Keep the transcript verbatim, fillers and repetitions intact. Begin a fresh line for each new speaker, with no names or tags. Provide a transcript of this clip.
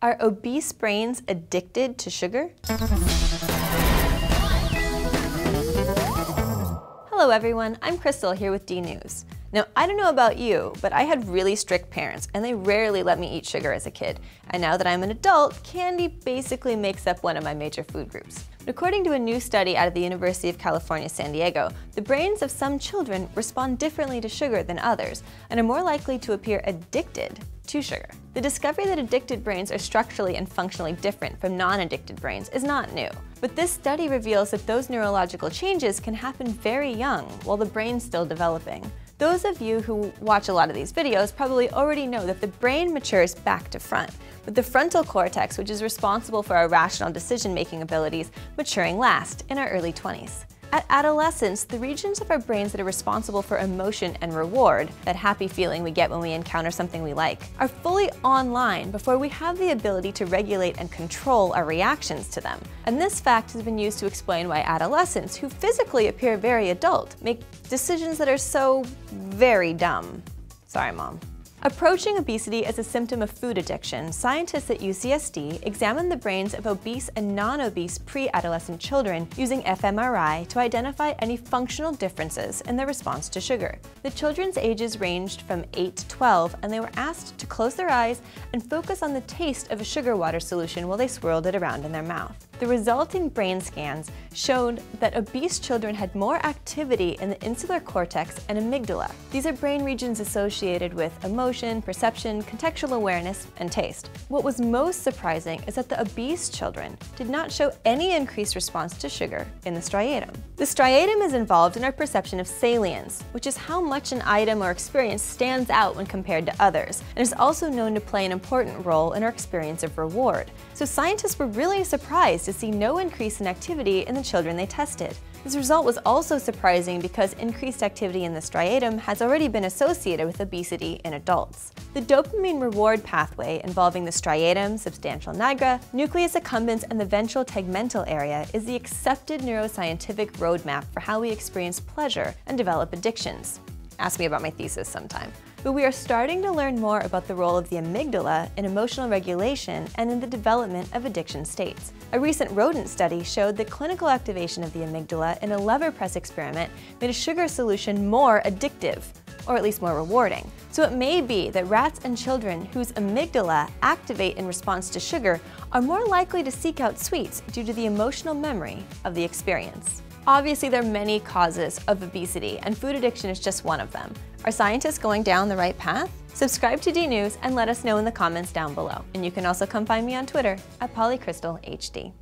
Are obese brains addicted to sugar? Hello everyone, I'm Crystal here with DNews. Now, I don't know about you, but I had really strict parents and they rarely let me eat sugar as a kid. And now that I'm an adult, candy basically makes up one of my major food groups. But according to a new study out of the University of California, San Diego, the brains of some children respond differently to sugar than others and are more likely to appear addicted to sugar. The discovery that addicted brains are structurally and functionally different from non-addicted brains is not new. But this study reveals that those neurological changes can happen very young while the brain's still developing. Those of you who watch a lot of these videos probably already know that the brain matures back to front, with the frontal cortex, which is responsible for our rational decision-making abilities, maturing last in our early twenties. At adolescence, the regions of our brains that are responsible for emotion and reward, that happy feeling we get when we encounter something we like, are fully online before we have the ability to regulate and control our reactions to them. And this fact has been used to explain why adolescents, who physically appear very adult, make decisions that are so very dumb. Sorry, Mom. Approaching obesity as a symptom of food addiction, scientists at U C S D examined the brains of obese and non-obese pre-adolescent children using f M R I to identify any functional differences in their response to sugar. The children's ages ranged from eight to twelve, and they were asked to close their eyes and focus on the taste of a sugar water solution while they swirled it around in their mouth. The resulting brain scans showed that obese children had more activity in the insular cortex and amygdala. These are brain regions associated with emotion, perception, contextual awareness, and taste. What was most surprising is that the obese children did not show any increased response to sugar in the striatum. The striatum is involved in our perception of salience, which is how much an item or experience stands out when compared to others, and is also known to play an important role in our experience of reward. So scientists were really surprised to see no increase in activity in the children they tested. This result was also surprising because increased activity in the striatum has already been associated with obesity in adults. The dopamine reward pathway involving the striatum, substantia nigra, nucleus accumbens, and the ventral tegmental area is the accepted neuroscientific roadmap for how we experience pleasure and develop addictions. Ask me about my thesis sometime. But we are starting to learn more about the role of the amygdala in emotional regulation and in the development of addiction states. A recent rodent study showed that clinical activation of the amygdala in a lever press experiment made a sugar solution more addictive, or at least more rewarding. So it may be that rats and children whose amygdala activate in response to sugar are more likely to seek out sweets due to the emotional memory of the experience. Obviously, there are many causes of obesity, and food addiction is just one of them. Are scientists going down the right path? Subscribe to DNews and let us know in the comments down below. And you can also come find me on Twitter at polycrystal H D.